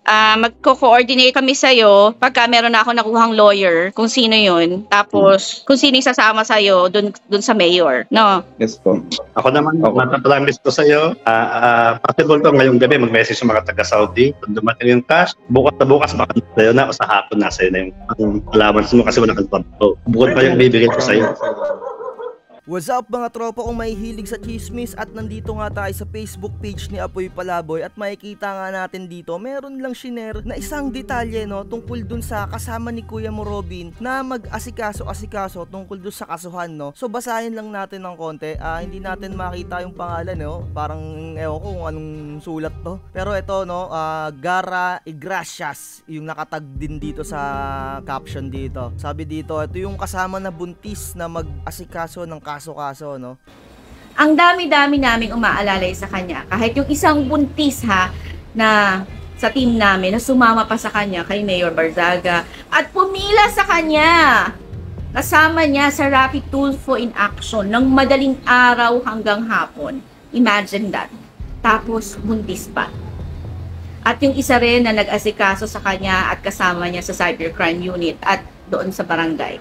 Magko-coordinate kami sa'yo pagka meron na ako nakuhang lawyer, kung sino yun. Tapos, kung sino yung sasama sa'yo dun sa mayor, no? Yes po. Ako naman, matapromise ko sa'yo, possible ko ngayong gabi mag-message sa mga taga-Saudi. Kung dumating yung cash, bukas na bukas, baka sa'yo na o sa hapon na sa'yo na yung allowance mo kasi wala kang trabaho. Bukod pa yung bibigay ko sa'yo. What's up mga tropa kong mahihilig sa chismis, at nandito nga tayo sa Facebook page ni Apoy Palaboy, at makikita nga natin dito meron lang shinare na isang detalye, no, tungkol dun sa kasama ni Kuya mo Robin na mag-asikaso tungkol dun sa kasuhan, no. So basahin lang natin ng konti. Hindi natin makita yung pangalan, no, parang ewan ko kung anong sulat to, pero ito, no, Gara Igracias yung nakatag din dito sa caption dito. Sabi dito, ito yung kasama na buntis na mag-asikaso ng kaso-kaso, no? Ang dami-dami naming umaalalay sa kanya. Kahit yung isang buntis na sa team namin na sumama pa sa kanya kay Mayor Barzaga at pumila sa kanya. Kasama niya sa Rapid Tulfo in action ng madaling araw hanggang hapon. Imagine that. Tapos buntis pa. At yung isa rin na nag-asikaso sa kanya at kasama niya sa cybercrime unit at doon sa barangay.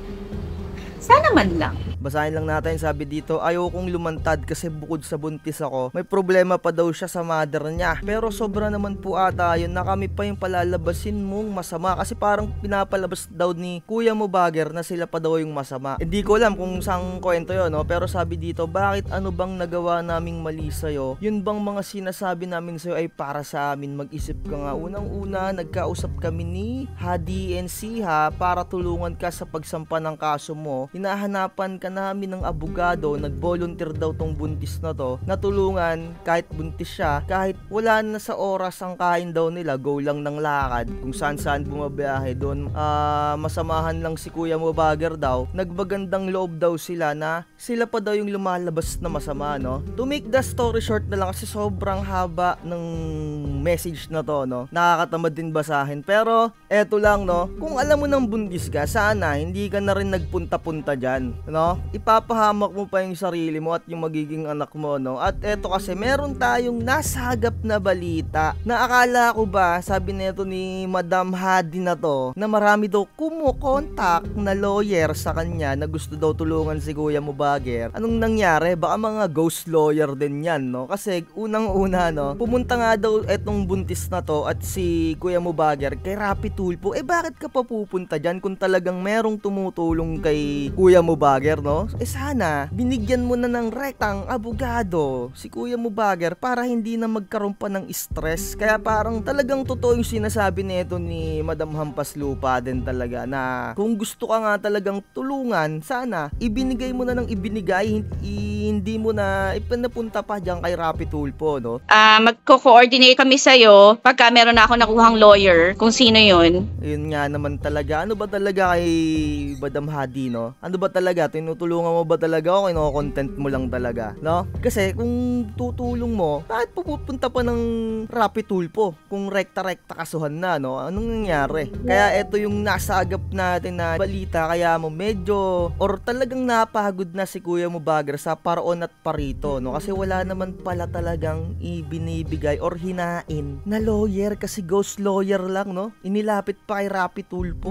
Sana man lang. Basahin lang natin, sabi dito, ayokong lumantad kasi bukod sa buntis ako, may problema pa daw siya sa mother niya. Pero sobra naman po ata yun na kami pa yung palalabasin mong masama, kasi parang pinapalabas daw ni Kuya mo Bagger na sila pa daw yung masama. Hindi ko alam kung saan kwento yun, no? Pero sabi dito, bakit ano bang nagawa naming mali sa'yo? Yun bang mga sinasabi namin sa'yo ay para sa amin? Mag-isip ka nga. Unang-una, nagkausap kami ni Hadi NC para tulungan ka sa pagsampa ng kaso mo. Hinahanapan ka namin ng abogado, nag-volunteer daw tong buntis na to, natulungan kahit buntis siya, kahit wala na sa oras ang kain daw nila, go lang ng lakad, kung saan bumabiyahe doon. Masamahan lang si Kuya mo Bagger daw, nagbagandang loob daw sila na sila pa daw yung lumalabas na masama, no? To make the story short na lang, kasi sobrang haba ng message na to, no? Nakakatamad din basahin, pero eto lang, no? Kung alam mo ng buntis ka, sana hindi ka na rin nagpunta-punta dyan, no? Ipapahamak mo pa yung sarili mo at yung magiging anak mo, no? At eto kasi, meron tayong nasagap na balita na akala ko ba, sabi nito ni Madam Hadi na to, na marami daw kumukontak na lawyer sa kanya na gusto daw tulungan si Kuya mo Bagger. Anong nangyari? Baka mga ghost lawyer din yan, no? Kasi unang-una, no, pumunta nga daw etong buntis na to at si Kuya mo Bagger kay Rapid Tulfo. Bakit ka pa pupunta dyan kung talagang merong tumutulong kay Kuya mo Bagger, no? Sana binigyan mo na ng rektang abogado si Kuya mo Bagger para hindi na magkaroon pa ng stress. Kaya parang talagang totoo yung sinasabi nito ni Madam Hampas Lupa din talaga, na kung gusto ka nga talagang tulungan, sana ibinigay mo na ng ibinigay, hindi mo na ipinapunta pa dyan kay Rapid Tulfo, no? Magko-coordinate kami sa'yo pagka meron na ako nakuhang lawyer, kung sino yun. Yun nga naman talaga. Ano ba talaga kay Madam Hadi, no? Ano ba talaga? Tinutulungan mo ba talaga o kino-content mo lang talaga, no? Kasi kung tutulong mo, bakit pupunta pa ng Rapid Tulfo kung rekta-rekta kasuhan na, no? Anong nangyari? Kaya ito yung nasagap natin na balita, kaya mo medyo or talagang napagod na si Kuya mo Bagger sa paraon at parito, no? Kasi wala naman pala talagang ibinibigay or hinain na lawyer, kasi ghost lawyer lang, no? Inilapit pa kay Rapid Tulfo.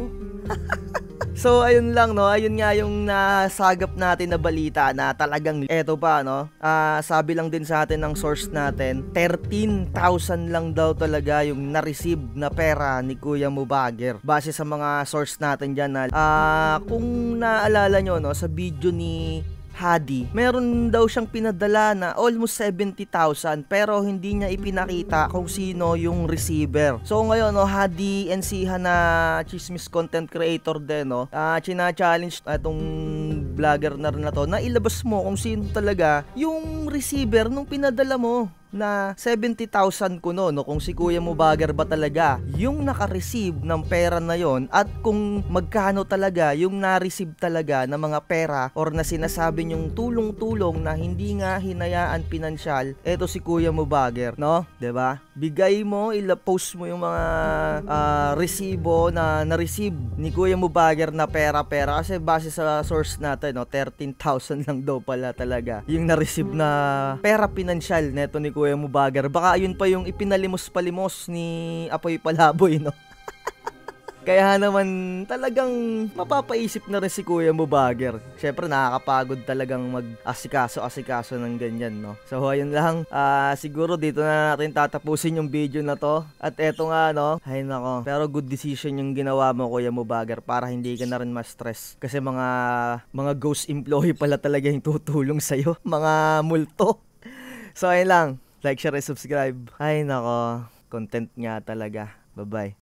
So ayun lang, no, ayun nga yung nasagap natin na balita na talagang eto pa, no, sabi lang din sa atin ng source natin, 13,000 lang daw talaga yung na-receive na pera ni Kuya mo Bagger, base sa mga source natin dyan. Na kung naalala nyo, no, sa video ni Hadi, meron daw siyang pinadala na almost 70,000 pero hindi niya ipinakita kung sino yung receiver. So ngayon, no, Hadi NC na chismis content creator din, no, china-challenge itong vlogger na rin na to na ilabas mo kung sino talaga yung receiver nung pinadala mo na 70,000 kuno, no, kung si Kuya mo Bagger ba talaga yung naka-receive ng pera na yon, at kung magkano talaga yung na-receive talaga ng mga pera or na sinasabi nyong tulong-tulong na hindi nga hinayaan pinansyal eto si Kuya mo Bagger, no? 'Di ba? Bigay mo, ila-post mo yung mga resibo na na-receive ni Kuya mo Bagger na pera-pera, kasi base sa source natin, no, 13,000 lang daw pala talaga yung na-receive na pera pinansyal neto ni Kuya Mubager. Baka yun pa yung ipinalimos-palimos ni Apoy Palaboy, no? Kaya naman talagang mapapaisip na rin si Kuya Mubager. Syempre nakakapagod talagang mag-asikaso-asikaso ng ganyan, no? So ayun lang, siguro dito na natin tatapusin yung video na to. At eto nga, no, ay nako, pero good decision yung ginawa mo, Kuya Mubager, para hindi ka na rin ma-stress. Kasi mga ghost employee pala talaga yung tutulong sa'yo, mga multo. So ayun lang, like, share, and subscribe. Ay nako, content nga talaga. Bye-bye.